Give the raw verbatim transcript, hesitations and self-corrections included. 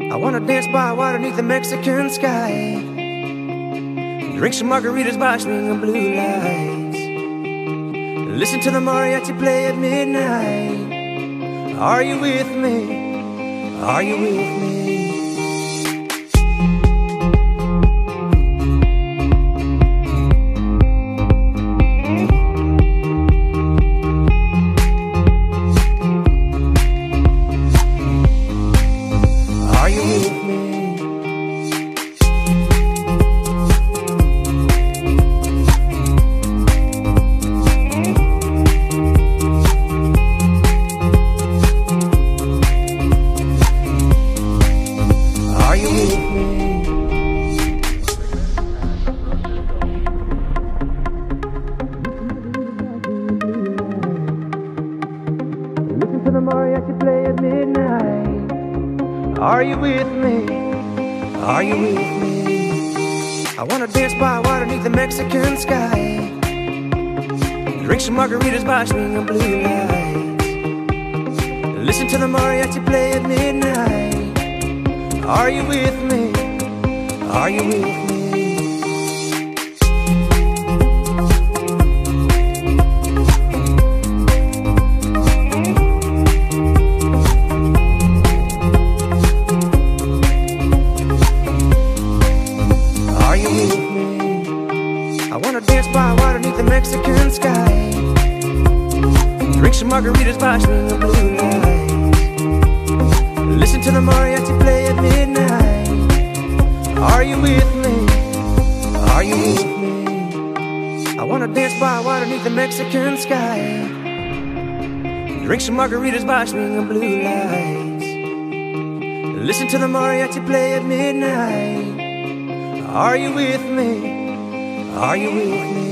I wanna dance by water beneath the Mexican sky, drink some margaritas by swinging blue lights, listen to the mariachi play at midnight. Are you with me? Are you with me? Listen to the mariachi play at midnight. Are you with me? Are you with me? I wanna dance by water beneath the Mexican sky, drink some margaritas by swinging blue lights, listen to the mariachi play at midnight. Are you with me? Are you with me? I wanna dance by water beneath the Mexican sky, drink some margaritas by swinging blue lights, listen to the mariachi play at midnight. Are you with me? Are you with me? I wanna dance by water beneath the Mexican sky, drink some margaritas by swinging blue lights, listen to the mariachi play at midnight. Are you with me? Are you with me?